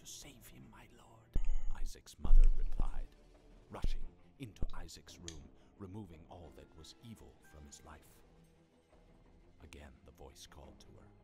save him, my lord, Isaac's mother replied, rushing into Isaac's room, removing all that was evil from his life. Again, the voice called to her.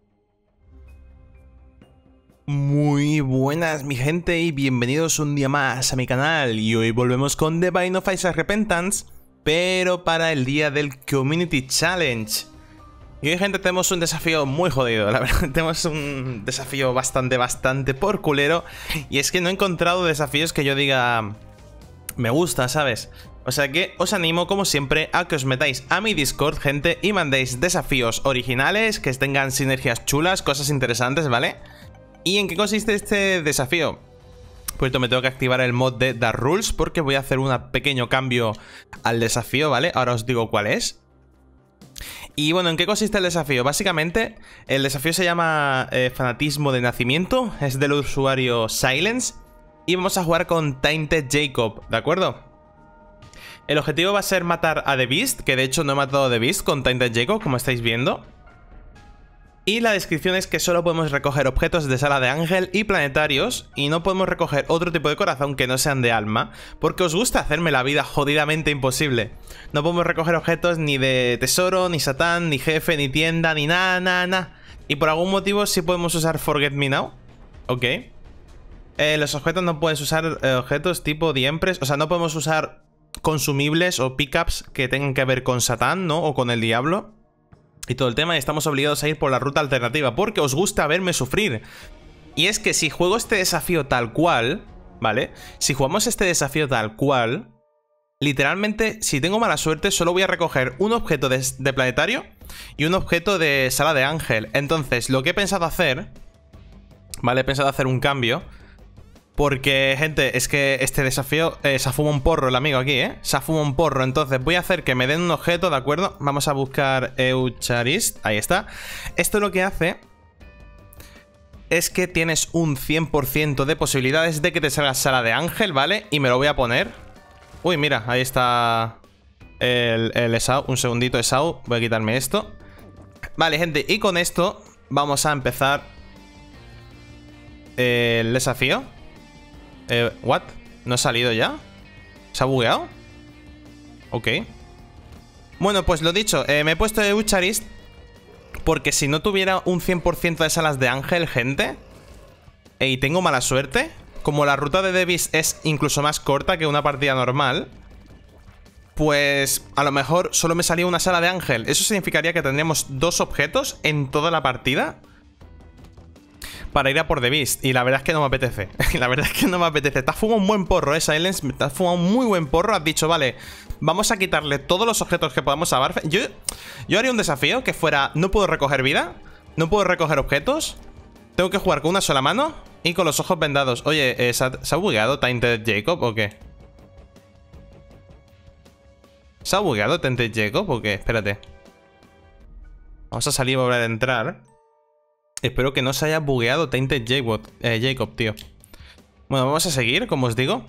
Muy buenas mi gente y bienvenidos un día más a mi canal. Y hoy volvemos con The Binding of Isaac Repentance, pero para el día del Community Challenge. Y hoy, gente, tenemos un desafío muy jodido, la verdad. Tenemos un desafío bastante por culero. Y es que no he encontrado desafíos que yo diga me gusta, ¿sabes? O sea que os animo, como siempre, a que os metáis a mi Discord, gente, y mandéis desafíos originales, que tengan sinergias chulas, cosas interesantes, ¿vale? ¿Y en qué consiste este desafío? Pues me tengo que activar el mod de The Rules porque voy a hacer un pequeño cambio al desafío, ¿vale? Ahora os digo cuál es. Y bueno, ¿en qué consiste el desafío? Básicamente, el desafío se llama Fanatismo de Nacimiento, es del usuario Silence, y vamos a jugar con Tainted Jacob, ¿de acuerdo? El objetivo va a ser matar a The Beast, que de hecho no he matado a The Beast con Tainted Jacob, como estáis viendo. Y la descripción es que solo podemos recoger objetos de sala de ángel y planetarios, y no podemos recoger otro tipo de corazón que no sean de alma, porque os gusta hacerme la vida jodidamente imposible. No podemos recoger objetos ni de tesoro, ni satán, ni jefe, ni tienda, ni nada. Y por algún motivo sí podemos usar Forget Me Now. Ok. Los objetos no puedes usar objetos tipo The Empress, o sea, no podemos usar consumibles o pickups que tengan que ver con satán, ¿no? O con el diablo. Y todo el tema, y estamos obligados a ir por la ruta alternativa porque os gusta verme sufrir. Y es que si juego este desafío tal cual, ¿vale? Si jugamos este desafío tal cual, literalmente, si tengo mala suerte, solo voy a recoger un objeto de planetario y un objeto de sala de ángel. Entonces, lo que he pensado hacer, ¿vale? He pensado hacer un cambio. Porque, gente, es que este desafío se ha fumado un porro el amigo aquí, ¿eh? Se ha fumado un porro. Entonces voy a hacer que me den un objeto, ¿de acuerdo? Vamos a buscar Eucharist. Ahí está. Esto lo que hace es que tienes un 100% de posibilidades de que te salga sala de ángel, ¿vale? Y me lo voy a poner. Uy, mira, ahí está el Esau. Un segundito, Esau. Voy a quitarme esto. Vale, gente, y con esto vamos a empezar el desafío. ¿What? ¿No ha salido ya? ¿Se ha bugueado? Ok. Bueno, pues lo dicho, me he puesto Eucharist porque si no tuviera un 100% de salas de ángel, gente, y tengo mala suerte, como la ruta de The Beast es incluso más corta que una partida normal, pues a lo mejor solo me salía una sala de ángel. Eso significaría que tendríamos dos objetos en toda la partida para ir a por The Beast. Y la verdad es que no me apetece. La verdad es que no me apetece. Te has fumado un buen porro, Silence. Te has fumado un muy buen porro. Has dicho, vale, vamos a quitarle todos los objetos que podamos a Barfe. Yo haría un desafío que fuera: no puedo recoger vida, no puedo recoger objetos, tengo que jugar con una sola mano y con los ojos vendados. Oye, ¿se ha bugueado Tainted Jacob o qué? ¿Se ha bugueado Tainted Jacob o qué? Espérate. Vamos a salir y volver a entrar. Espero que no se haya bugueado Tainted Jacob, tío. Bueno, vamos a seguir, como os digo.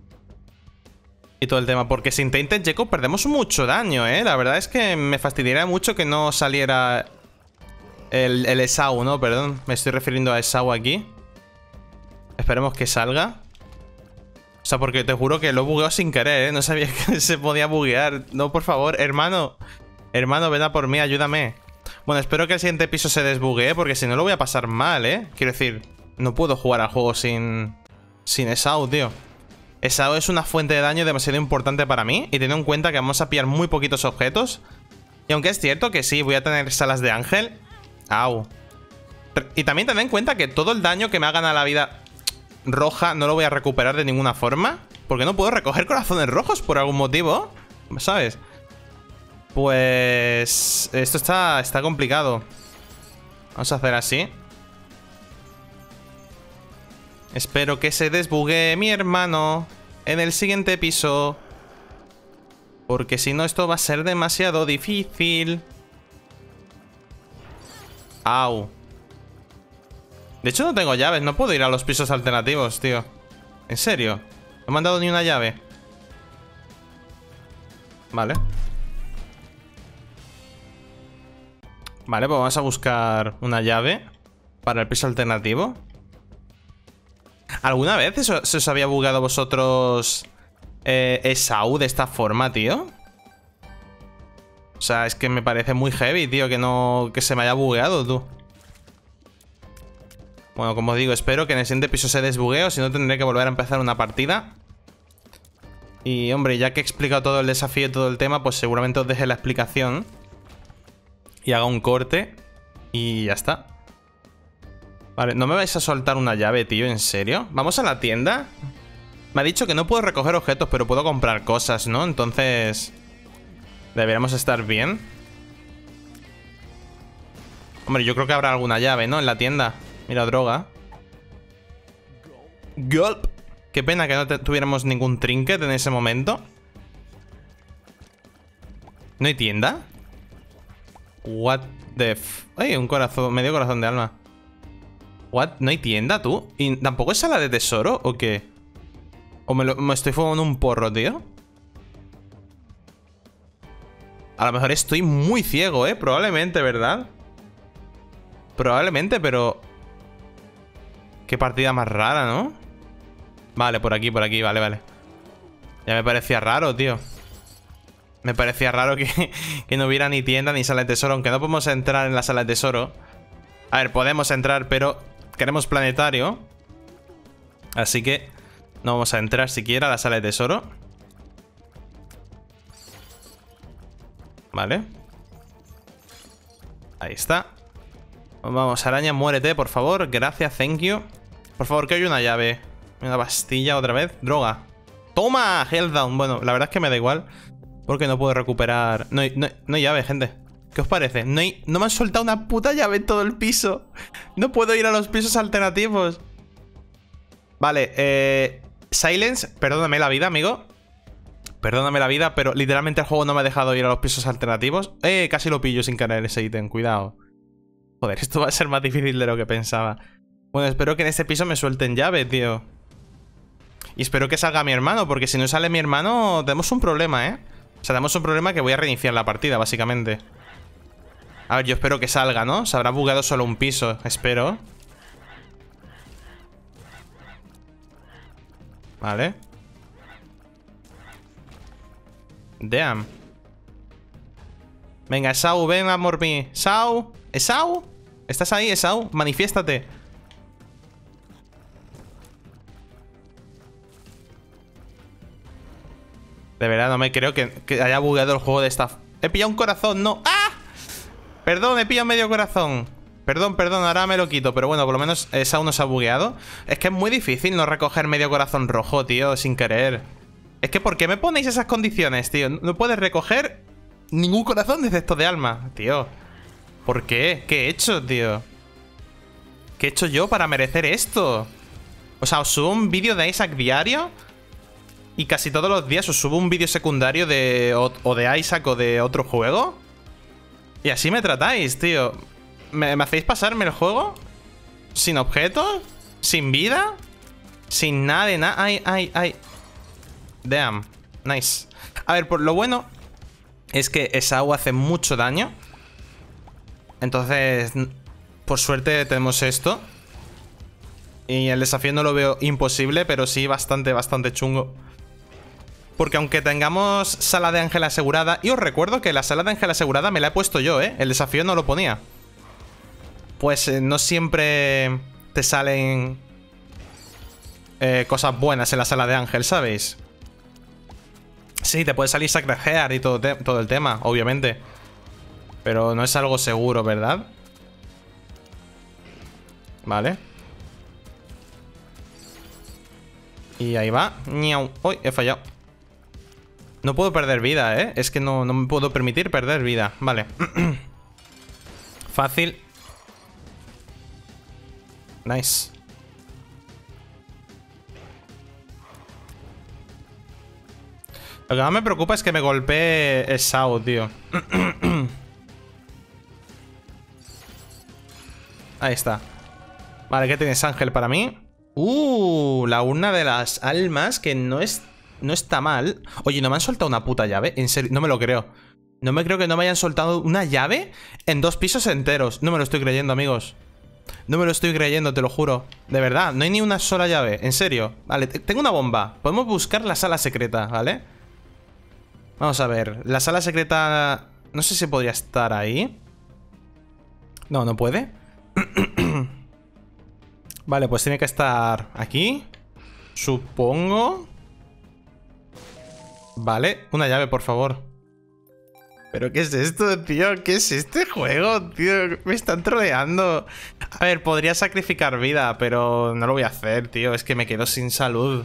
Y todo el tema, porque sin Tainted Jacob perdemos mucho daño, ¿eh? La verdad es que me fastidiaría mucho que no saliera el Esau, ¿no? Perdón, me estoy refiriendo a Esau aquí. Esperemos que salga. O sea, porque te juro que lo bugueo sin querer, ¿eh? No sabía que se podía buguear. No, por favor, hermano. Hermano, ven a por mí, ayúdame. Bueno, espero que el siguiente piso se desbuguee, porque si no lo voy a pasar mal, ¿eh? Quiero decir, no puedo jugar al juego sin Esau, tío. Esau es una fuente de daño demasiado importante para mí, y teniendo en cuenta que vamos a pillar muy poquitos objetos. Y aunque es cierto que sí, voy a tener salas de ángel. Au. Y también tened en cuenta que todo el daño que me hagan a la vida roja no lo voy a recuperar de ninguna forma, porque no puedo recoger corazones rojos por algún motivo, ¿sabes? Pues esto está complicado. Vamos a hacer así. Espero que se desbugue mi hermano en el siguiente piso, porque si no esto va a ser demasiado difícil. Au. De hecho no tengo llaves, no puedo ir a los pisos alternativos, tío. ¿En serio? No me han dado ni una llave. Vale. Vale, pues vamos a buscar una llave para el piso alternativo. ¿Alguna vez se os había bugueado a vosotros Esau de esta forma, tío? O sea, es que me parece muy heavy, tío, que se me haya bugueado, tú. Bueno, como os digo, espero que en el siguiente piso se desbuguee, o si no tendré que volver a empezar una partida. Y, hombre, ya que he explicado todo el desafío y todo el tema, pues seguramente os deje la explicación y haga un corte y ya está. Vale, ¿no me vais a soltar una llave, tío? ¿En serio? ¿Vamos a la tienda? Me ha dicho que no puedo recoger objetos, pero puedo comprar cosas, ¿no? Entonces... deberíamos estar bien. Hombre, yo creo que habrá alguna llave, ¿no? En la tienda. Mira, droga. Gulp. Qué pena que no tuviéramos ningún trinket en ese momento. ¿No hay tienda? What the f... Ay, un corazón, medio corazón de alma. What? ¿No hay tienda, tú? ¿Y tampoco es sala de tesoro o qué? ¿O me estoy fumando un porro, tío? A lo mejor estoy muy ciego, probablemente, ¿verdad? Probablemente, pero... qué partida más rara, ¿no? Vale, por aquí, vale. Ya me parecía raro, tío. Me parecía raro que no hubiera ni tienda ni sala de tesoro. Aunque no podemos entrar en la sala de tesoro. A ver, podemos entrar, pero queremos planetario. Así que no vamos a entrar siquiera a la sala de tesoro. Vale. Ahí está. Vamos, araña, muérete, por favor. Gracias, thank you. Por favor, que hay una llave. Una pastilla otra vez. Droga. ¡Toma! Helldown. Bueno, la verdad es que me da igual, porque no puedo recuperar... No hay llave, gente. ¿Qué os parece? No me han soltado una puta llave en todo el piso. No puedo ir a los pisos alternativos. Vale, Silence, perdóname la vida, amigo. Perdóname la vida, pero literalmente el juego no me ha dejado ir a los pisos alternativos. Casi lo pillo sin querer ese ítem, cuidado. Joder, esto va a ser más difícil de lo que pensaba. Bueno, espero que en este piso me suelten llave, tío. Y espero que salga mi hermano, porque si no sale mi hermano, tenemos un problema, ¿eh? O sea, tenemos un problema que voy a reiniciar la partida, básicamente. A ver, yo espero que salga, ¿no? Se habrá bugueado solo un piso, espero. Vale. Damn. Venga, Esau, ven a por mí. Esau, ¿Esau? ¿Estás ahí, Esau? Manifiéstate. De verdad, no me creo que haya bugueado el juego de esta... He pillado un corazón, no. ¡Ah! Perdón, he pillado medio corazón. Perdón, ahora me lo quito. Pero bueno, por lo menos Esau no se ha bugueado. Es que es muy difícil no recoger medio corazón rojo, tío, sin querer. Es que ¿por qué me ponéis esas condiciones, tío? No puedes recoger ningún corazón desde esto de alma, tío. ¿Por qué? ¿Qué he hecho, tío? ¿Qué he hecho yo para merecer esto? O sea, os subo un vídeo de Isaac diario y casi todos los días os subo un vídeo secundario de... o de Isaac o de otro juego. Y así me tratáis, tío. ¿Me hacéis pasarme el juego? ¿Sin objetos? ¿Sin vida? ¿Sin nada de nada? Ay. Damn. Nice. A ver, por lo bueno es que Esau hace mucho daño. Entonces, por suerte tenemos esto. Y el desafío no lo veo imposible, pero sí bastante chungo. Porque aunque tengamos sala de ángel asegurada... Y os recuerdo que la sala de ángel asegurada me la he puesto yo, ¿eh? El desafío no lo ponía. Pues no siempre te salen cosas buenas en la sala de ángel, ¿sabéis? Sí, te puede salir Sacred Heart y todo el tema, obviamente. Pero no es algo seguro, ¿verdad? Vale. Y ahí va. ¡Niau! ¡Uy! He fallado. No puedo perder vida, ¿eh? Es que no me puedo permitir perder vida. Vale. Fácil. Nice. Lo que más me preocupa es que me golpee Esau, tío. Ahí está. Vale, ¿qué tienes, Ángel, para mí? La urna de las almas, que no está mal. Oye, ¿no me han soltado una puta llave? En serio, no me lo creo. No me creo que no me hayan soltado una llave en 2 pisos enteros. No me lo estoy creyendo, amigos. No me lo estoy creyendo, te lo juro. De verdad, no hay ni una sola llave. En serio. Vale, tengo una bomba. Podemos buscar la sala secreta, ¿vale? Vamos a ver. La sala secreta... No sé si podría estar ahí. No, no puede. Vale, pues tiene que estar aquí. Supongo. Vale, una llave, por favor. ¿Pero qué es esto, tío? ¿Qué es este juego, tío? Me están troleando. A ver, podría sacrificar vida, pero no lo voy a hacer, tío. Es que me quedo sin salud.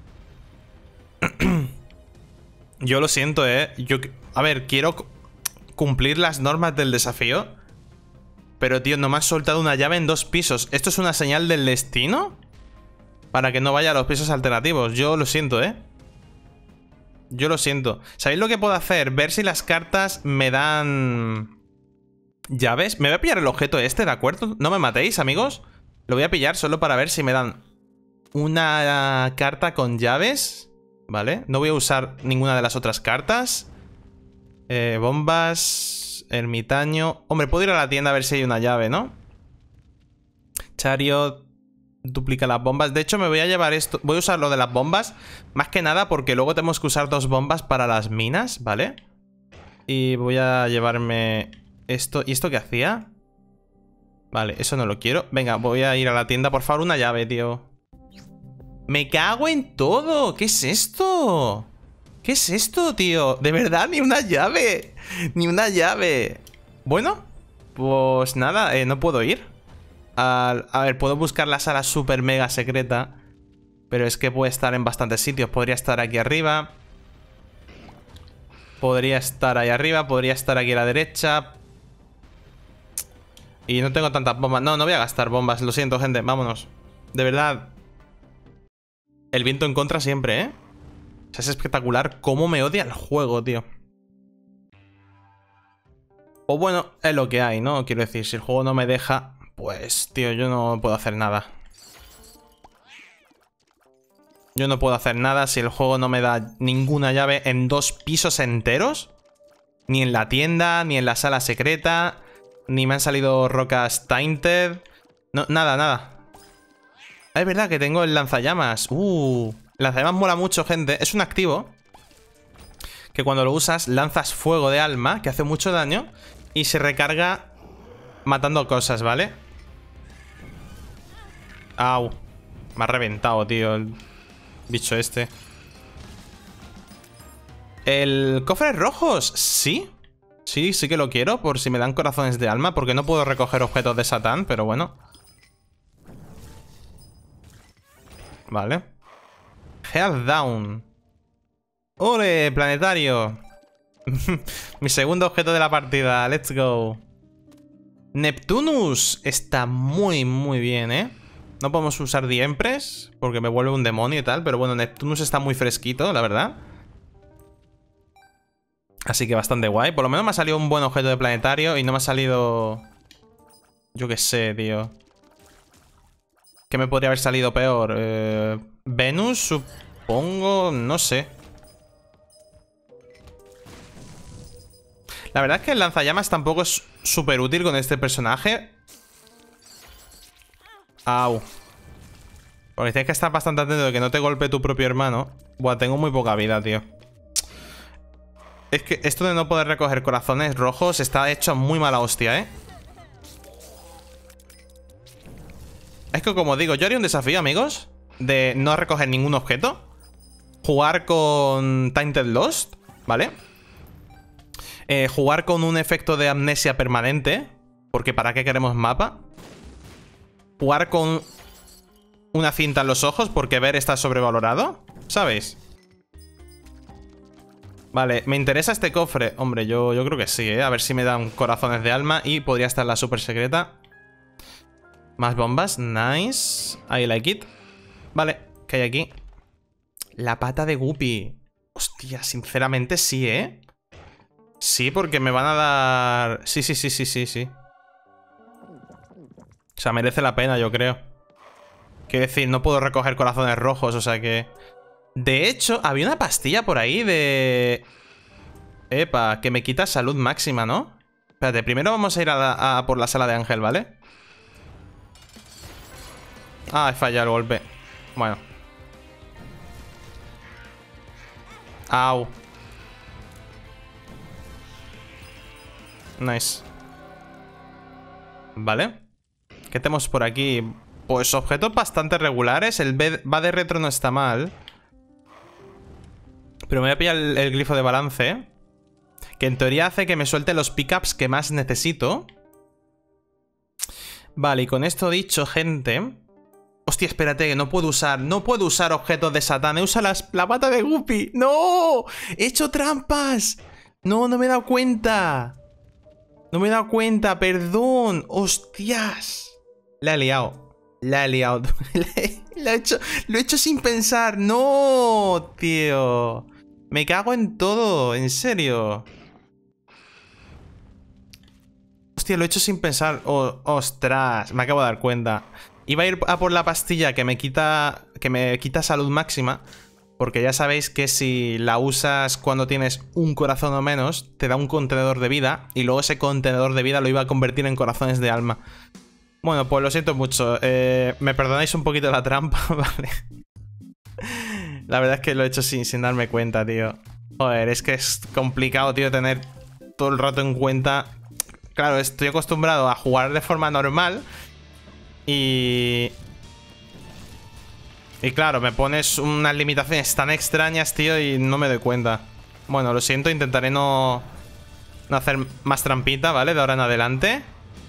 Yo lo siento, a ver, quiero cumplir las normas del desafío. Pero, tío, no me has soltado una llave en 2 pisos. ¿Esto es una señal del destino? Para que no vaya a los pisos alternativos. Yo lo siento, Yo lo siento. ¿Sabéis lo que puedo hacer? Ver si las cartas me dan... llaves. Me voy a pillar el objeto este, ¿de acuerdo? No me matéis, amigos. Lo voy a pillar solo para ver si me dan una carta con llaves. Vale. No voy a usar ninguna de las otras cartas. Bombas... ermitaño... Hombre, puedo ir a la tienda a ver si hay una llave, ¿no? Chariot... duplica las bombas. De hecho, me voy a llevar esto. Voy a usar lo de las bombas. Más que nada porque luego tenemos que usar 2 bombas para las minas, ¿vale? Y voy a llevarme esto. ¿Y esto qué hacía? Vale, eso no lo quiero. Venga, voy a ir a la tienda. Por favor, una llave, tío. ¡Me cago en todo! ¿Qué es esto? ¿Qué es esto, tío? De verdad, ni una llave. Ni una llave. Bueno, pues nada, no puedo ir. A ver, puedo buscar la sala super mega secreta. Pero es que puede estar en bastantes sitios. Podría estar aquí arriba. Podría estar ahí arriba. Podría estar aquí a la derecha. Y no tengo tantas bombas. No, no voy a gastar bombas. Lo siento, gente. Vámonos. De verdad. El viento en contra siempre, O sea, es espectacular cómo me odia el juego, tío. O bueno, es lo que hay, ¿no? Quiero decir, si el juego no me deja... Pues, tío, yo no puedo hacer nada. Yo no puedo hacer nada si el juego no me da ninguna llave en 2 pisos enteros. Ni en la tienda, ni en la sala secreta. Ni me han salido rocas tainted. No, nada, nada. Es verdad que tengo el lanzallamas. Lanzallamas mola mucho, gente. Es un activo que cuando lo usas lanzas fuego de alma, que hace mucho daño, y se recarga matando cosas, ¿vale? Au. Me ha reventado, tío, el bicho este. ¿El cofre rojos? Sí. Sí, sí que lo quiero, por si me dan corazones de alma, porque no puedo recoger objetos de Satán, pero bueno. Vale. Health down. ¡Ole, planetario! Mi segundo objeto de la partida. Let's go. Neptunus. Está muy, muy bien, No podemos usar The Empress porque me vuelve un demonio y tal. Pero bueno, Neptunus está muy fresquito, la verdad. Así que bastante guay. Por lo menos me ha salido un buen objeto de planetario y no me ha salido... Yo qué sé, tío. ¿Qué me podría haber salido peor? Venus, supongo... No sé. La verdad es que el lanzallamas tampoco es súper útil con este personaje. Au. Porque tienes que estar bastante atento de que no te golpee tu propio hermano. Buah, tengo muy poca vida, tío. Es que esto de no poder recoger corazones rojos está hecho a muy mala hostia, Es que, como digo, yo haría un desafío, amigos, de no recoger ningún objeto. Jugar con Tainted Lost, ¿vale? Jugar con un efecto de amnesia permanente, porque ¿para qué queremos mapa? Jugar con una cinta en los ojos, porque ver está sobrevalorado, ¿sabéis? Vale, me interesa este cofre. Hombre, yo creo que sí, A ver si me dan corazones de alma. Y podría estar la super secreta. Más bombas, nice. I like it. Vale, ¿qué hay aquí? La pata de Guppy. Hostia, sinceramente sí, Sí, porque me van a dar... Sí. O sea, merece la pena, yo creo. Quiero decir, no puedo recoger corazones rojos, o sea que... De hecho, había una pastilla por ahí de... Epa, que me quita salud máxima, ¿no? Espérate, primero vamos a ir a por la sala de Ángel, ¿vale? Ah, he fallado el golpe. Bueno. Au. Nice. Vale. ¿Qué tenemos por aquí? Pues objetos bastante regulares. El va de retro no está mal. Pero me voy a pillar el glifo de balance, que en teoría hace que me suelte los pickups que más necesito. Vale, y con esto dicho, gente... Hostia, espérate, que no puedo usar objetos de Satán. Usa la pata de Guppy. ¡No! ¡He hecho trampas! No, no me he dado cuenta. No me he dado cuenta, perdón. ¡Hostias! La he liado. La he liado. Lo he hecho sin pensar. ¡No, tío! Me cago en todo, en serio. Hostia, lo he hecho sin pensar. Oh, ostras, me acabo de dar cuenta. Iba a ir a por la pastilla que me quita salud máxima. Porque ya sabéis que si la usas cuando tienes un corazón o menos, te da un contenedor de vida. Y luego ese contenedor de vida lo iba a convertir en corazones de alma. Bueno, pues lo siento mucho. Me perdonáis un poquito la trampa, ¿vale? La verdad es que lo he hecho sin darme cuenta, tío. Joder, es que es complicado, tío, tener todo el rato en cuenta. Claro, estoy acostumbrado a jugar de forma normal. Y claro, me pones unas limitaciones tan extrañas, tío, y no me doy cuenta. Bueno, lo siento, intentaré no hacer más trampita, ¿vale? De ahora en adelante.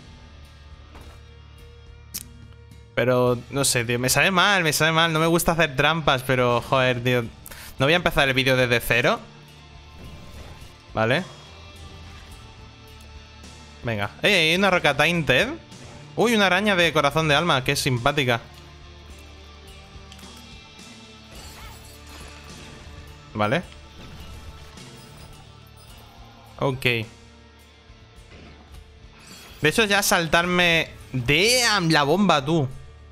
Pero, no sé, tío, me sabe mal. No me gusta hacer trampas, pero, joder, tío. No voy a empezar el vídeo desde cero. Vale. Venga. Hay una roca tainted. Uy, una araña de corazón de alma, que es simpática. Vale. Ok. De hecho, ya saltarme... ¡Damn! La bomba, tú.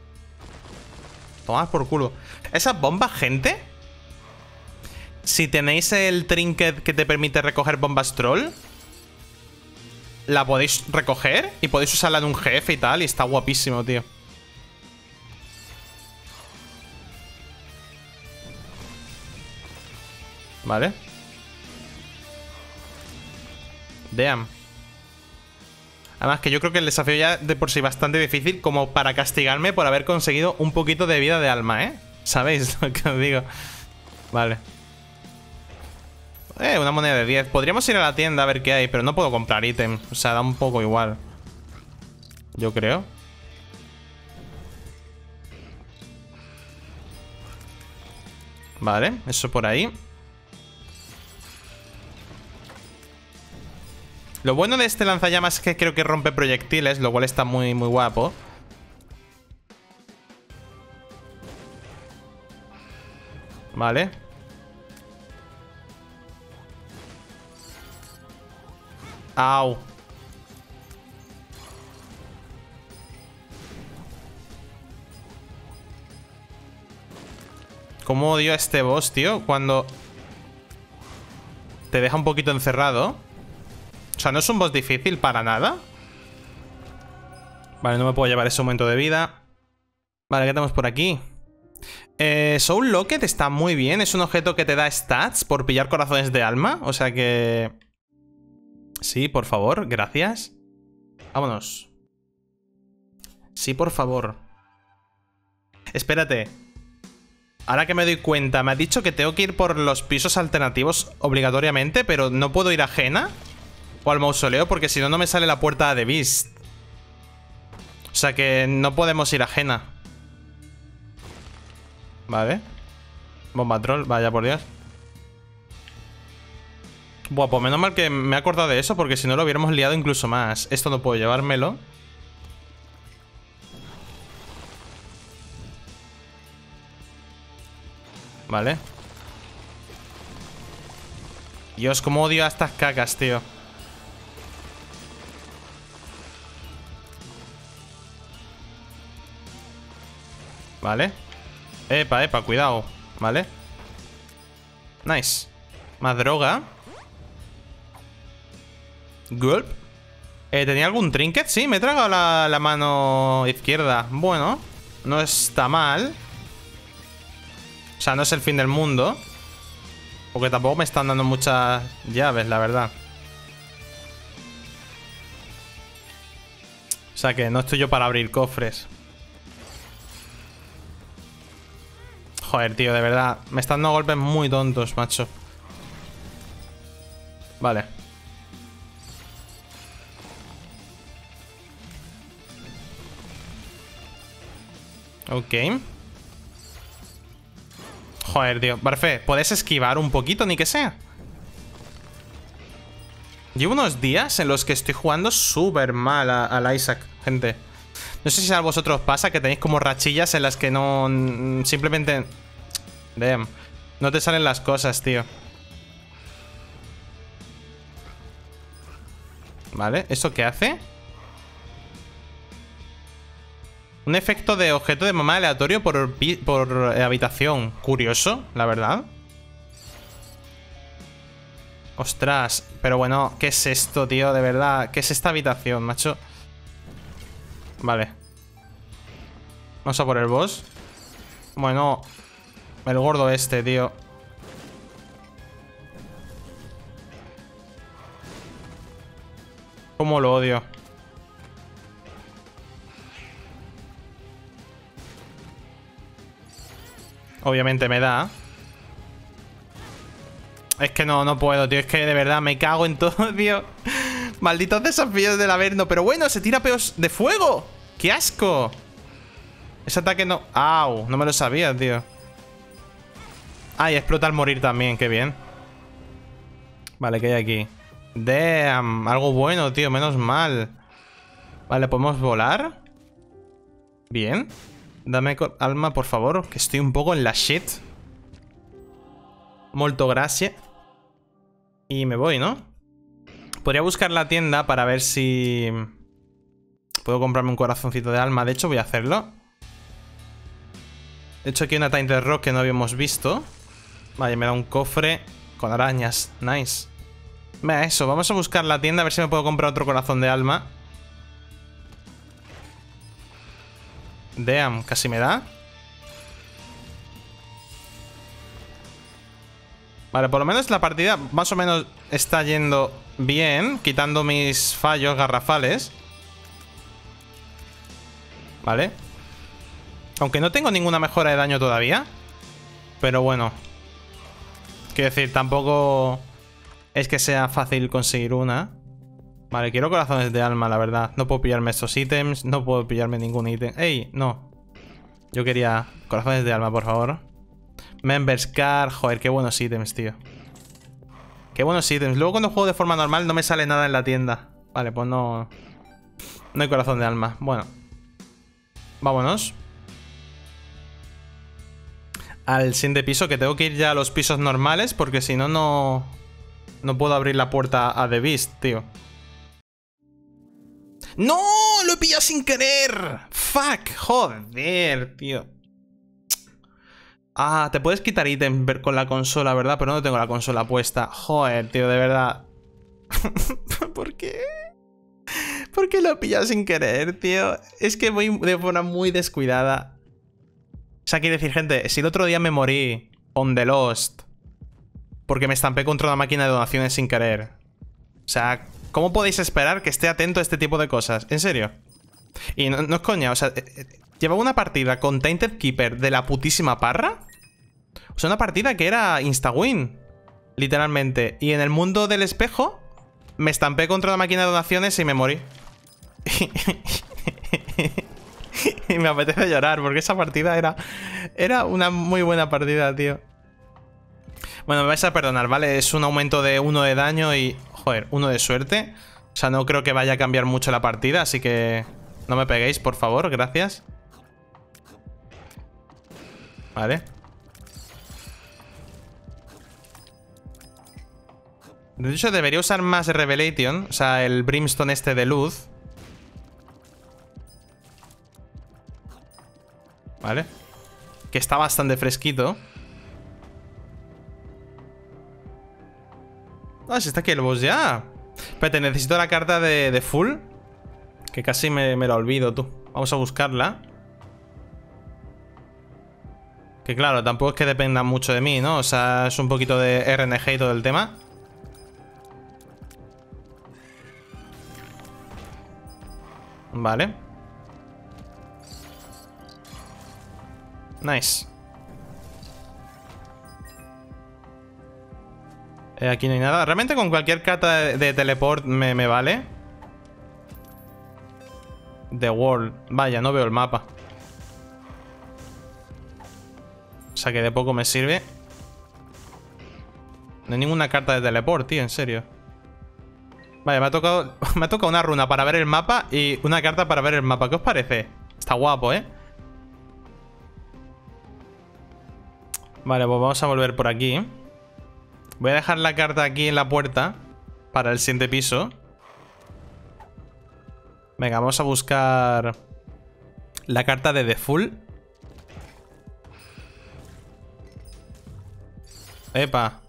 Tomad por culo. ¿Esas bombas, gente? Si tenéis el trinket que te permite recoger bombas troll, la podéis recoger y podéis usarla en un jefe y tal. Y está guapísimo, tío. Vale. Damn. Además que yo creo que el desafío ya de por sí bastante difícil como para castigarme por haber conseguido un poquito de vida de alma, ¿eh? ¿Sabéis lo que os digo? Vale. Una moneda de 10. Podríamos ir a la tienda a ver qué hay, pero no puedo comprar ítem. O sea, da un poco igual. Yo creo. Vale, eso por ahí. Lo bueno de este lanzallamas es que creo que rompe proyectiles, lo cual está muy, muy guapo. Vale. Au. Cómo odio a este boss, tío, cuando te deja un poquito encerrado. O sea, no es un boss difícil para nada. Vale, no me puedo llevar ese aumento de vida. Vale, ¿qué tenemos por aquí? Soul Locket está muy bien. Es un objeto que te da stats por pillar corazones de alma. O sea que... Sí, por favor, gracias. Vámonos. Sí, por favor. Espérate. Ahora que me doy cuenta, me ha dicho que tengo que ir por los pisos alternativos obligatoriamente, pero no puedo ir a Jena o al mausoleo porque si no, no me sale la puerta de Beast. O sea que no podemos ir a Jena. Vale. Bomba troll, vaya por Dios. Buah, pues menos mal que me he acordado de eso, porque si no lo hubiéramos liado incluso más. Esto no puedo llevármelo. Vale. Dios, cómo odio a estas cacas, tío. Vale. Epa, epa, cuidado. Vale. Nice. Más droga. Gulp. ¿Tenía algún trinket? Sí, me he tragado la mano izquierda. Bueno, no está mal. O sea, no es el fin del mundo. Porque tampoco me están dando muchas llaves, la verdad. O sea que no estoy yo para abrir cofres. Joder, tío, de verdad. Me están dando golpes muy tontos, macho. Vale. Ok. Joder, tío. Barfe, ¿puedes esquivar un poquito, ni que sea? Llevo unos días en los que estoy jugando súper mal al Isaac, gente. No sé si a vosotros pasa que tenéis como rachillas en las que no... Simplemente... Damn. No te salen las cosas, tío. Vale, ¿eso qué hace? Un efecto de objeto de mamá aleatorio por habitación. Curioso, la verdad. Ostras, pero bueno, ¿qué es esto, tío? De verdad, ¿qué es esta habitación, macho? Vale. Vamos a por el boss. Bueno, el gordo este, tío. Cómo lo odio. Obviamente me da. Es que no puedo, tío. Es que de verdad me cago en todo, tío. Malditos desafíos del Averno. Pero bueno, se tira peos de fuego. ¡Qué asco! Ese ataque no... ¡Au! No me lo sabía, tío. Ah, y explota al morir también. Qué bien. Vale, ¿qué hay aquí? Damn. Algo bueno, tío. Menos mal. Vale, ¿podemos volar? Bien. Dame alma, por favor. Que estoy un poco en la shit. Molto gracias. Y me voy, ¿no? Podría buscar la tienda para ver si... puedo comprarme un corazoncito de alma. De hecho, voy a hacerlo. De hecho, aquí hay una Tainted Rock que no habíamos visto. Vale, me da un cofre con arañas. Nice. Venga, eso. Vamos a buscar la tienda a ver si me puedo comprar otro corazón de alma. Damn, casi me da. Vale, por lo menos la partida más o menos está yendo bien, quitando mis fallos garrafales. Vale. Aunque no tengo ninguna mejora de daño todavía. Pero bueno. Quiero decir, tampoco es que sea fácil conseguir una. Vale, quiero corazones de alma, la verdad. No puedo pillarme estos ítems. No puedo pillarme ningún ítem. ¡Ey! No. Yo quería corazones de alma, por favor. Members Card. Joder, qué buenos ítems, tío. Qué buenos ítems. Luego cuando juego de forma normal no me sale nada en la tienda. Vale, pues no... no hay corazón de alma. Bueno. Vámonos. Al siguiente piso, que tengo que ir ya a los pisos normales, porque si no, no puedo abrir la puerta a The Beast, tío. ¡No! ¡Lo he pillado sin querer! ¡Fuck! Joder, tío. Ah, te puedes quitar ítem con la consola, ¿verdad? Pero no tengo la consola puesta. Joder, tío, de verdad. ¿Por qué? ¿Por qué lo he pillado sin querer, tío? Es que voy de forma muy descuidada. O sea, quiere decir, gente, si el otro día me morí on the Lost porque me estampé contra una máquina de donaciones sin querer. O sea, ¿cómo podéis esperar que esté atento a este tipo de cosas? ¿En serio? Y no es coña, o sea, llevaba una partida con Tainted Keeper de la putísima parra. O sea, una partida que era insta-win, literalmente. Y en el mundo del espejo me estampé contra una máquina de donaciones y me morí. Y me apetece llorar porque esa partida era una muy buena partida, tío. Bueno, me vais a perdonar, ¿vale? Es un aumento de 1 de daño y... joder, 1 de suerte. O sea, no creo que vaya a cambiar mucho la partida, así que... no me peguéis, por favor, gracias. Vale. De hecho, debería usar más Revelation. O sea, el Brimstone este de luz. Vale. Que está bastante fresquito. Ah, si está aquí el boss ya. Espérate, necesito la carta de full. Que casi me la olvido, tú. Vamos a buscarla. Que claro, tampoco es que dependa mucho de mí, ¿no? O sea, es un poquito de RNG y todo el tema. Vale. Nice. Aquí no hay nada. Realmente con cualquier carta de teleport me vale. The World. Vaya, no veo el mapa. O sea que de poco me sirve. No hay ninguna carta de teleport, tío, en serio. Vale, me ha tocado una runa para ver el mapa y una carta para ver el mapa. ¿Qué os parece? Está guapo, ¿eh? Vale, pues vamos a volver por aquí. Voy a dejar la carta aquí en la puerta para el siguiente piso. Venga, vamos a buscar la carta de The Fool. Epa.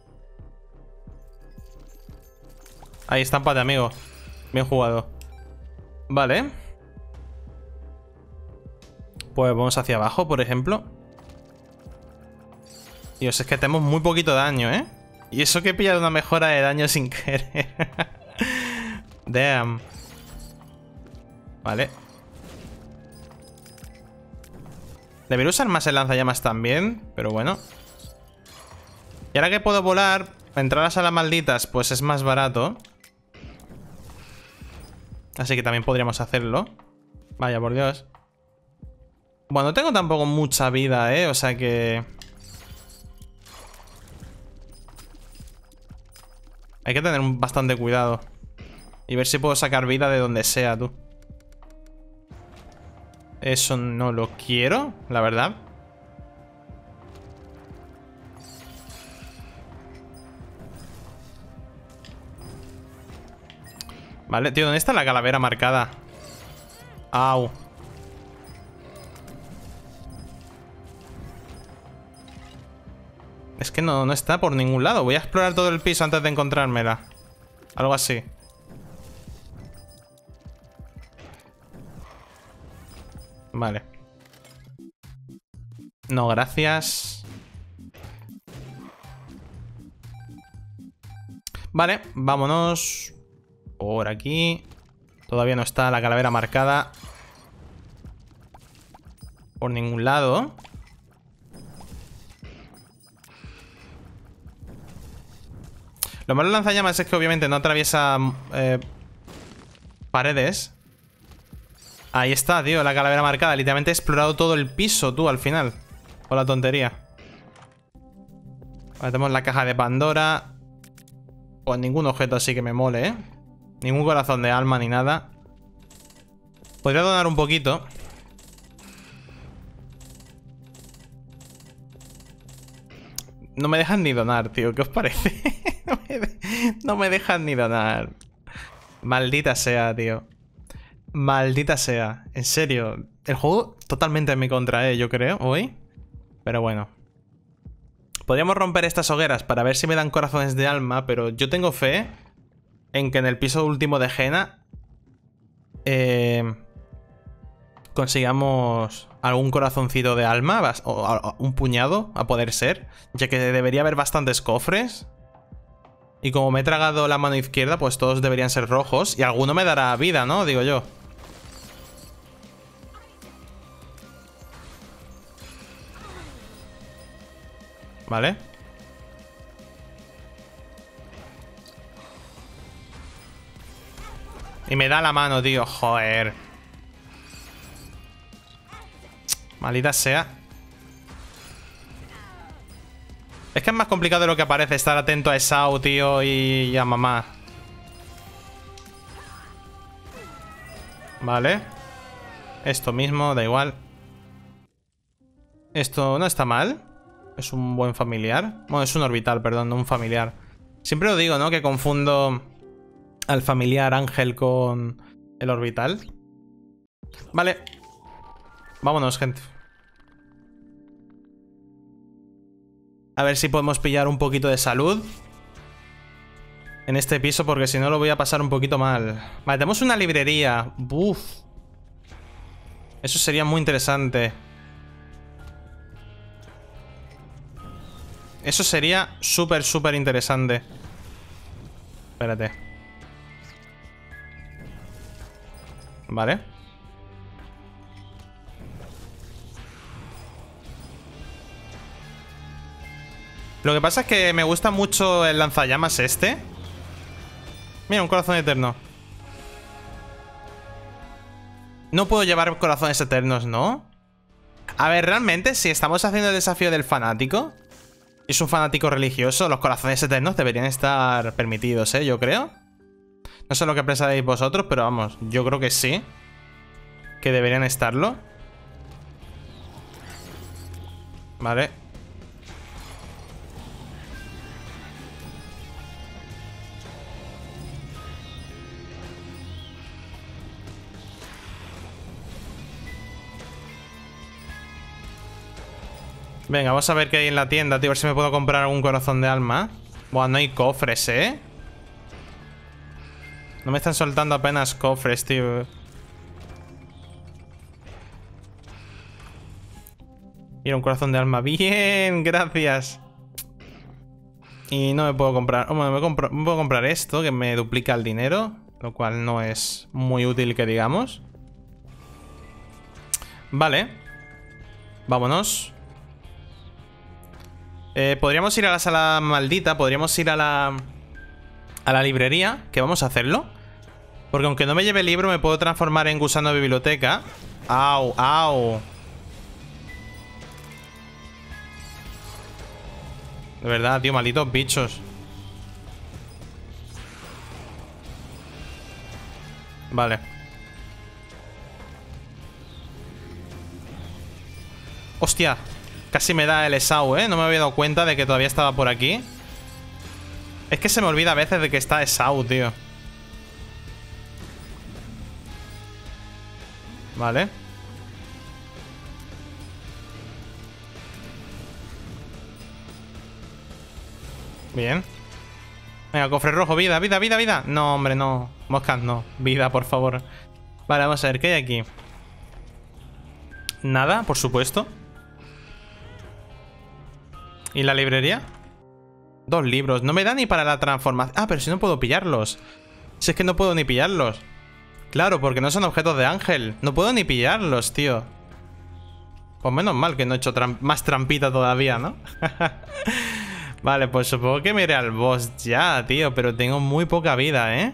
Ahí está, empate, amigo. Bien jugado. Vale. Pues vamos hacia abajo, por ejemplo. Dios, es que tenemos muy poquito daño, ¿eh? Y eso que he pillado una mejora de daño sin querer. Damn. Vale. Debería usar más el lanzallamas también, pero bueno. Y ahora que puedo volar, entrar a las salas malditas, pues es más barato. Así que también podríamos hacerlo. Vaya, por Dios. Bueno, no tengo tampoco mucha vida, ¿eh? O sea que... hay que tener bastante cuidado. Y ver si puedo sacar vida de donde sea, tú. Eso no lo quiero, la verdad. Vale, tío, ¿dónde está la calavera marcada? Au. Es que no está por ningún lado. Voy a explorar todo el piso antes de encontrármela. Algo así. Vale. No, gracias. Vale, vámonos. Por aquí. Todavía no está la calavera marcada por ningún lado. Lo malo del lanzallamas es que obviamente no atraviesa paredes. Ahí está, tío, la calavera marcada. Literalmente he explorado todo el piso, tú, al final. Con la tontería. Vale, tenemos la caja de Pandora. Pues ningún objeto así que me mole, ¿eh? Ningún corazón de alma ni nada. Podría donar un poquito. No me dejan ni donar, tío. ¿Qué os parece? No me dejan ni donar. Maldita sea, tío. Maldita sea. En serio. El juego totalmente en mi contra, yo creo, hoy. Pero bueno. Podríamos romper estas hogueras para ver si me dan corazones de alma, pero yo tengo fe en que en el piso último de Jena consigamos algún corazoncito de alma, o un puñado, a poder ser, ya que debería haber bastantes cofres. Y como me he tragado la mano izquierda, pues todos deberían ser rojos. Y alguno me dará vida, ¿no? Digo yo. Vale. Y me da la mano, tío. Joder. Maldita sea. Es que es más complicado de lo que parece estar atento a Esau, tío, y a mamá. Vale. Esto mismo, da igual. Esto no está mal. Es un buen familiar. Bueno, es un orbital, perdón, no un familiar. Siempre lo digo, ¿no? Que confundo al familiar ángel con el orbital. Vale. Vámonos, gente. A ver si podemos pillar un poquito de salud en este piso, porque si no lo voy a pasar un poquito mal. Vale, tenemos una librería. Buf. Eso sería muy interesante. Eso sería súper, súper interesante. Espérate. Vale. Lo que pasa es que me gusta mucho el lanzallamas este. Mira, un corazón eterno. No puedo llevar corazones eternos, ¿no? A ver, realmente, si estamos haciendo el desafío del fanático, es un fanático religioso, los corazones eternos deberían estar permitidos, ¿eh? Yo creo. No sé lo que pensáis vosotros, pero vamos, yo creo que sí. Que deberían estarlo. Vale. Venga, vamos a ver qué hay en la tienda, tío. A ver si me puedo comprar algún corazón de alma. Buah, no hay cofres, ¿eh? No me están soltando apenas cofres, tío. Mira, un corazón de alma. Bien, gracias. Y no me puedo comprar... Bueno, me puedo comprar esto, que me duplica el dinero. Lo cual no es muy útil, que digamos. Vale. Vámonos. Podríamos ir a la sala maldita. Podríamos ir a la librería. Que vamos a hacerlo. Porque aunque no me lleve el libro, me puedo transformar en gusano de biblioteca. Au, au. De verdad, tío, malditos bichos. Vale. Hostia. Casi me da el Esau, ¿eh? No me había dado cuenta de que todavía estaba por aquí. Es que se me olvida a veces de que está Esau, tío. Vale. Bien. Venga, cofre rojo, vida, vida, vida, vida. No, hombre, no. Moscas, no. Vida, por favor. Vale, vamos a ver, ¿qué hay aquí? Nada, por supuesto. ¿Y la librería? 2 libros. No me da ni para la transformación. Ah, pero si no puedo pillarlos. Si es que no puedo ni pillarlos. Claro, porque no son objetos de ángel. No puedo ni pillarlos, tío. Pues menos mal que no he hecho más trampita todavía, ¿no? Vale, pues supongo que me iré al boss ya, tío. Pero tengo muy poca vida, ¿eh?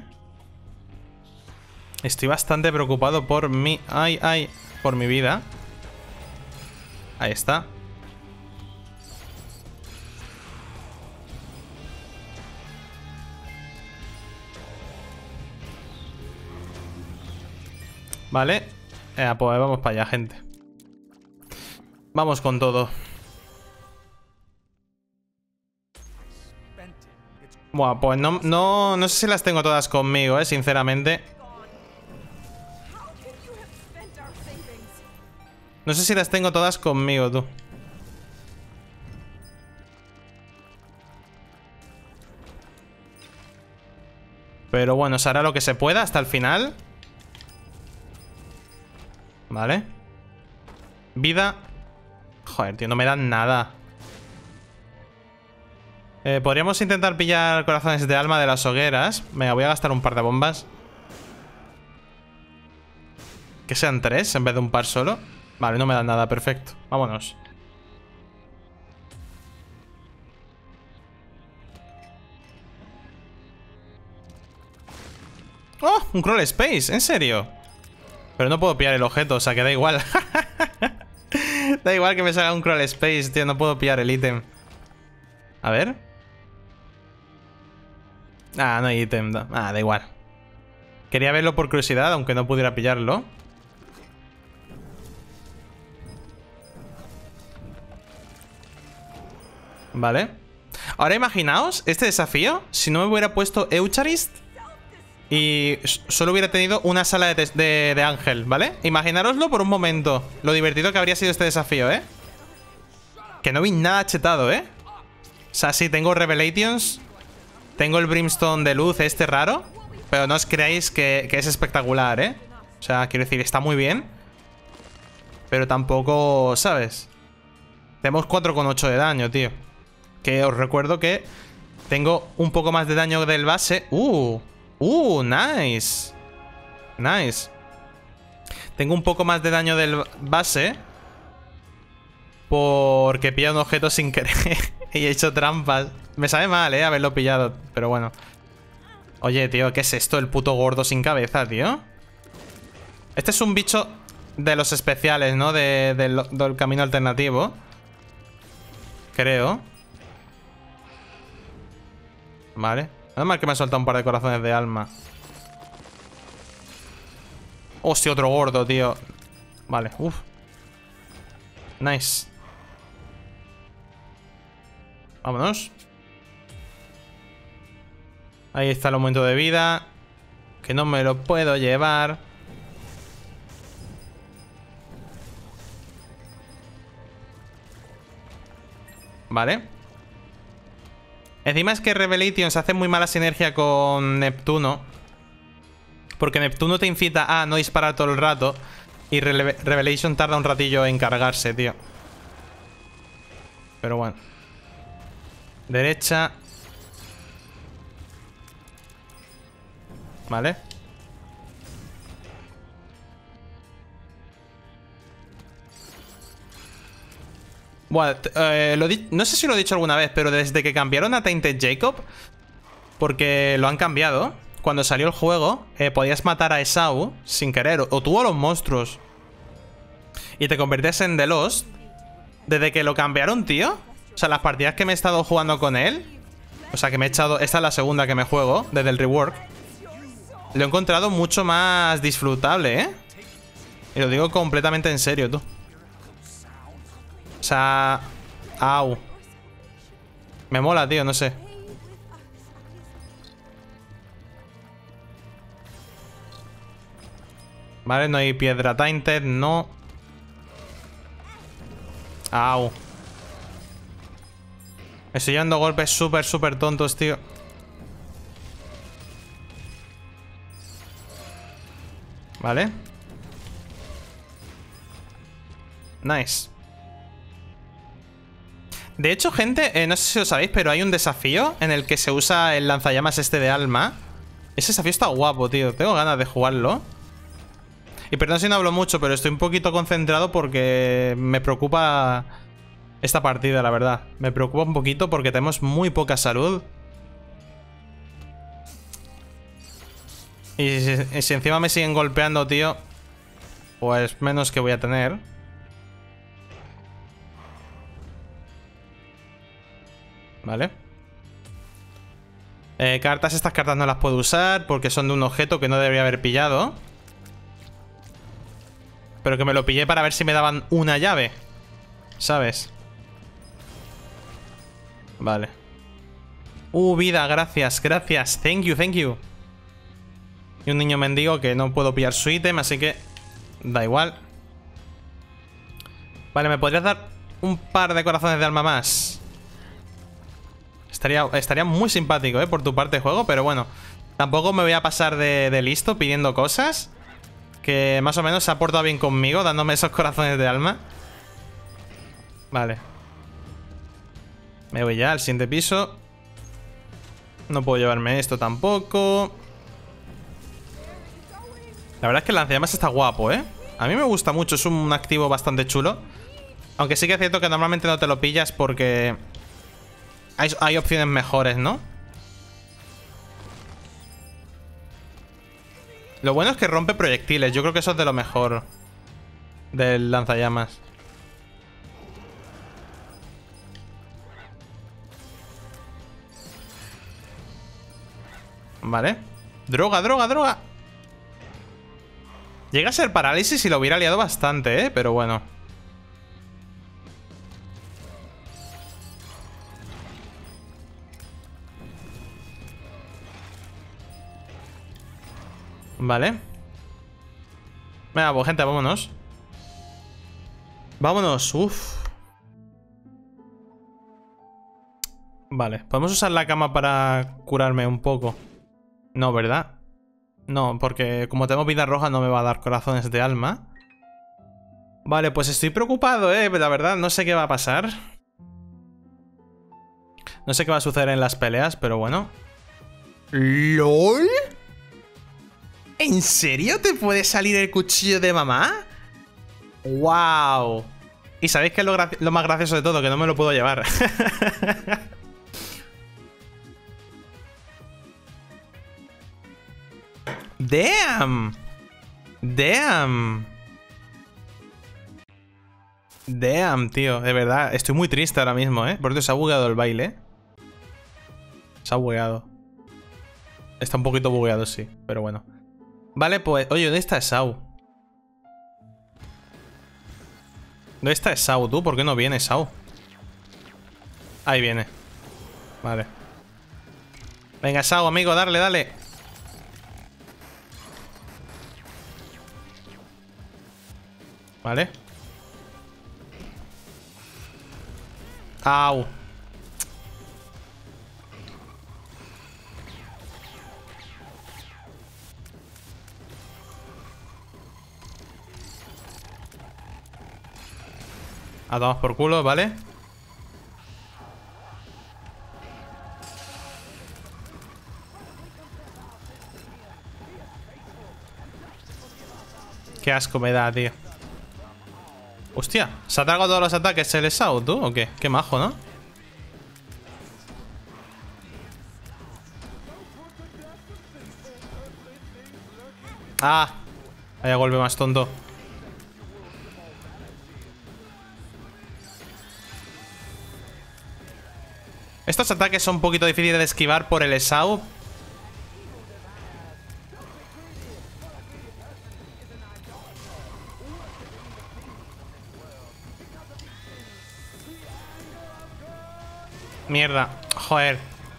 Estoy bastante preocupado por mi... Ay, ay. Por mi vida. Ahí está. Vale. Pues vamos para allá, gente. Vamos con todo. Buah, pues no sé si las tengo todas conmigo, sinceramente. No sé si las tengo todas conmigo, tú. Pero bueno, se hará lo que se pueda hasta el final. Vale. Vida. Joder, tío, no me dan nada. Podríamos intentar pillar corazones de alma de las hogueras. Venga, voy a gastar un par de bombas. Que sean 3 en vez de un par solo. Vale, no me dan nada, perfecto. Vámonos. ¡Oh! Un crawl space, ¿en serio? Pero no puedo pillar el objeto, o sea que da igual. Da igual que me salga un crawl space, tío. No puedo pillar el ítem. A ver. Ah, no hay ítem. Ah, da igual. Quería verlo por curiosidad, aunque no pudiera pillarlo. Vale. Ahora imaginaos este desafío si no me hubiera puesto Eucharist y solo hubiera tenido una sala de ángel, ¿vale? Imaginároslo por un momento. Lo divertido que habría sido este desafío, ¿eh? Que no vi nada chetado, ¿eh? O sea, sí, tengo Revelations. Tengo el Brimstone de luz este raro. Pero no os creáis que es espectacular, ¿eh? O sea, quiero decir, está muy bien. Pero tampoco, ¿sabes? Tenemos 4,8 de daño, tío. Que os recuerdo que tengo un poco más de daño del base. Nice. Nice. Tengo un poco más de daño del base porque he pillado un objeto sin querer y he hecho trampas. Me sabe mal, haberlo pillado, pero bueno. Oye, tío, ¿qué es esto? El puto gordo sin cabeza, tío. Este es un bicho de los especiales, ¿no? Del camino alternativo. Creo. Vale. Nada mal que me ha soltado un par de corazones de alma. Hostia, otro gordo, tío. Vale, uff. Nice. Vámonos. Ahí está el aumento de vida. Que no me lo puedo llevar. Vale. Encima es que Revelation se hace muy mala sinergia con Neptuno. Porque Neptuno te incita a no disparar todo el rato. Y Revelation tarda un ratillo en cargarse, tío. Pero bueno. Derecha. Vale. Bueno, no sé si lo he dicho alguna vez, pero desde que cambiaron a Tainted Jacob, porque lo han cambiado, cuando salió el juego, podías matar a Esau sin querer, o tú a los monstruos, y te convertías en The Lost. Desde que lo cambiaron, tío, o sea, las partidas que me he estado jugando con él, o sea, que me he echado, esta es la segunda que me juego, desde el rework, lo he encontrado mucho más disfrutable, ¿eh? Y lo digo completamente en serio, tú. O sea... Au. Me mola, tío, no sé. Vale, no hay piedra tainted, no. Au. Estoy llevando golpes súper tontos, tío. Vale. Nice. De hecho, gente, no sé si lo sabéis, pero hay un desafío en el que se usa el lanzallamas este de alma. Ese desafío está guapo, tío. Tengo ganas de jugarlo. Y perdón si no hablo mucho, pero estoy un poquito concentrado porque me preocupa esta partida, la verdad. Me preocupa un poquito porque tenemos muy poca salud. Y si encima me siguen golpeando, tío, pues menos que voy a tener. Vale. Estas cartas no las puedo usar porque son de un objeto que no debería haber pillado. Pero que me lo pillé para ver si me daban una llave, ¿sabes? Vale. Vida, gracias, gracias. Thank you, thank you. Y un niño mendigo que no puedo pillar su ítem, así que da igual. Vale, ¿me podrías dar un par de corazones de alma más? Estaría muy simpático, por tu parte, juego, pero bueno. Tampoco me voy a pasar de listo pidiendo cosas. Que más o menos se ha portado bien conmigo, dándome esos corazones de alma. Vale. Me voy ya al siguiente piso. No puedo llevarme esto tampoco. La verdad es que el lanzallamas está guapo, ¿eh? A mí me gusta mucho, es un activo bastante chulo. Aunque sí que es cierto que normalmente no te lo pillas porque hay opciones mejores, ¿no? Lo bueno es que rompe proyectiles. Yo creo que eso es de lo mejor del lanzallamas. Vale. Droga, droga, droga. Llega a ser parálisis y lo hubiera liado bastante, pero bueno. Vale. Venga, pues gente, vámonos. Vámonos, uff. Vale, podemos usar la cama para curarme un poco. No, ¿verdad? No, porque como tengo vida roja no me va a dar corazones de alma. Vale, pues estoy preocupado, la verdad, no sé qué va a pasar. No sé qué va a suceder en las peleas, pero bueno. ¿LOL? ¿En serio te puede salir el cuchillo de mamá? ¡Wow! Y sabéis que es lo más gracioso de todo, que no me lo puedo llevar. ¡Damn! ¡Damn! ¡Damn, tío! De verdad, estoy muy triste ahora mismo, ¿eh? Por eso se ha bugueado el baile. Se ha bugueado. Está un poquito bugueado, sí, pero bueno. Vale, pues... Oye, ¿dónde está Sau? ¿Dónde está Sau, tú? ¿Por qué no viene Sau? Ahí viene. Vale. Venga, Sau, amigo, darle, dale. Vale. Au. A tomar por culo, ¿vale? Qué asco me da, tío. Hostia, ¿se ha tragado todos los ataques el Sau, tú? ¿O qué? Qué majo, ¿no? Ah, vaya golpe más tonto. Estos ataques son un poquito difíciles de esquivar por el Sau. Mierda, joder.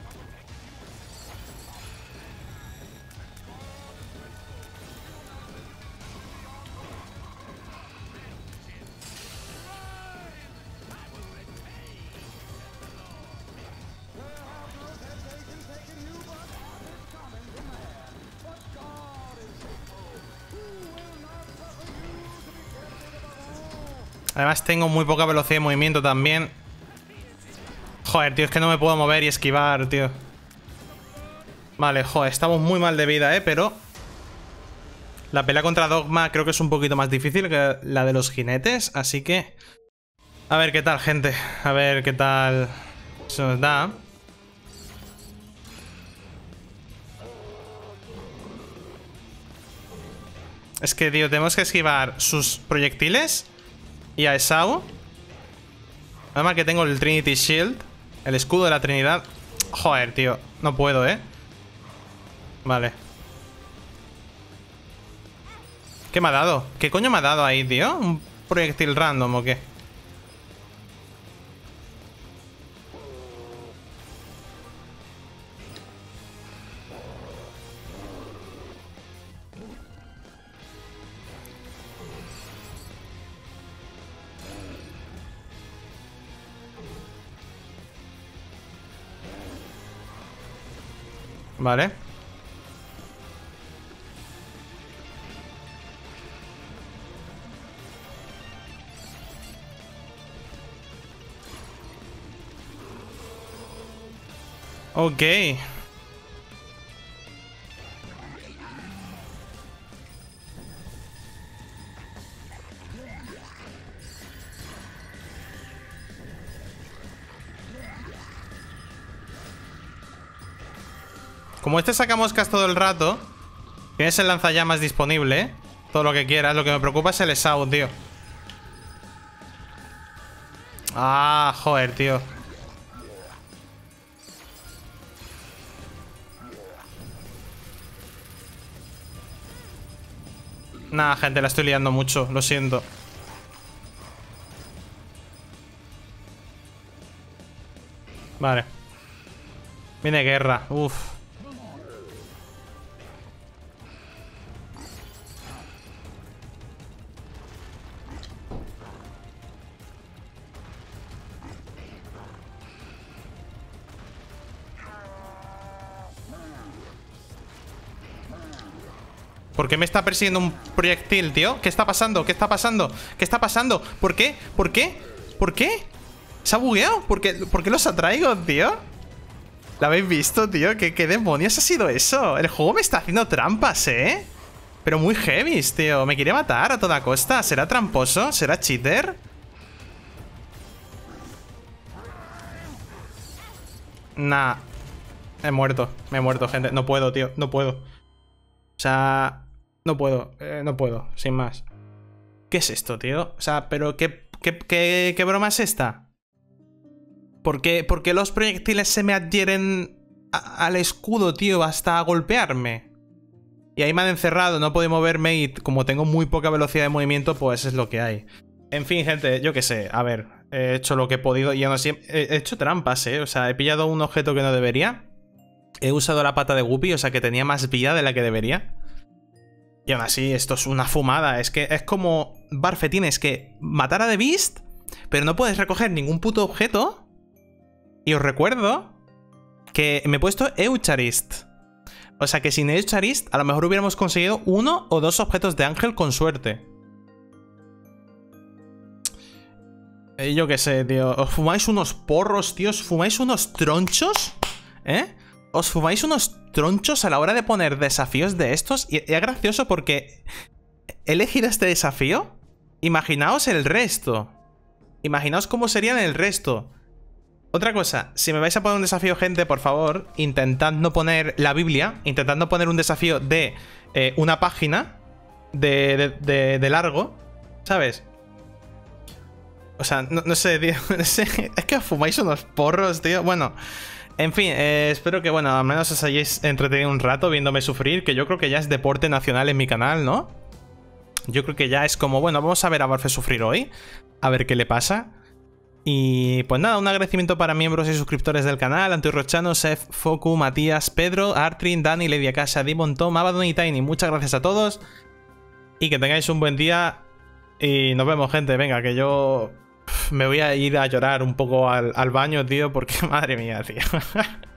Además tengo muy poca velocidad de movimiento también. Joder, tío, es que no me puedo mover y esquivar, tío. Vale, joder, estamos muy mal de vida, pero... La pelea contra Dogma creo que es un poquito más difícil que la de los jinetes, así que... A ver qué tal, gente. A ver qué tal se nos da. Es que, tío, tenemos que esquivar sus proyectiles y a Sau. Además que tengo el Trinity Shield, el escudo de la Trinidad. Joder, tío, no puedo, ¿eh? Vale. ¿Qué me ha dado? ¿Qué coño me ha dado ahí, tío? ¿Un proyectil random o qué? Vale. Ok. Como este saca moscas todo el rato, tienes el lanzallamas disponible, ¿eh? Todo lo que quieras. Lo que me preocupa es el Sau, tío. Ah, joder, tío. Nah, gente, la estoy liando mucho. Lo siento. Vale. Viene guerra. Uf. ¿Por qué me está persiguiendo un proyectil, tío? ¿Qué está pasando? ¿Qué está pasando? ¿Qué está pasando? ¿Por qué? ¿Por qué? ¿Por qué? ¿Se ha bugueado? ¿Por qué los atraigo, tío? ¿Lo habéis visto, tío? ¿Qué demonios ha sido eso? El juego me está haciendo trampas, ¿eh? Pero muy heavy, tío. Me quiere matar a toda costa. ¿Será tramposo? ¿Será cheater? Nah. Me he muerto, gente. No puedo, tío. No puedo. O sea... No puedo. No puedo. Sin más. ¿Qué es esto, tío? O sea, pero ¿qué broma es esta? ¿Por qué los proyectiles se me adhieren al escudo, tío? Hasta golpearme. Y ahí me han encerrado, no puedo moverme y como tengo muy poca velocidad de movimiento, pues es lo que hay. En fin, gente, yo qué sé. A ver, he hecho lo que he podido y aún así he hecho trampas, ¿eh? O sea, he pillado un objeto que no debería. He usado la pata de Guppy, o sea que tenía más vida de la que debería. Y aún así, esto es una fumada. Es que es como... Barfe, tienes que matar a The Beast, pero no puedes recoger ningún puto objeto. Y os recuerdo que me he puesto Eucharist. O sea que sin Eucharist a lo mejor hubiéramos conseguido 1 o 2 objetos de ángel con suerte. Yo qué sé, tío. ¿Os fumáis unos porros, tío? ¿Os fumáis unos tronchos? ¿Eh? ¿Os fumáis unos tronchos a la hora de poner desafíos de estos? Y es gracioso porque he elegido este desafío. Imaginaos el resto. Imaginaos cómo serían el resto. Otra cosa, si me vais a poner un desafío, gente, por favor, intentad no poner la Biblia. Intentad no poner un desafío de una página de largo, ¿sabes? O sea, no sé, tío. No sé. Es que os fumáis unos porros, tío. Bueno, en fin, espero que, bueno, al menos os hayáis entretenido un rato viéndome sufrir, que yo creo que ya es deporte nacional en mi canal, ¿no? Yo creo que ya es como, bueno, vamos a ver a Barfe sufrir hoy, a ver qué le pasa. Y pues nada, un agradecimiento para miembros y suscriptores del canal: Antirrochano, Sef, Foku, Matías, Pedro, Artrin, Dani, Lady Akasha, Dimon, Tom, Abaddon y Tiny. Muchas gracias a todos y que tengáis un buen día. Y nos vemos, gente. Venga, que yo me voy a ir a llorar un poco al baño, tío, porque madre mía, tío.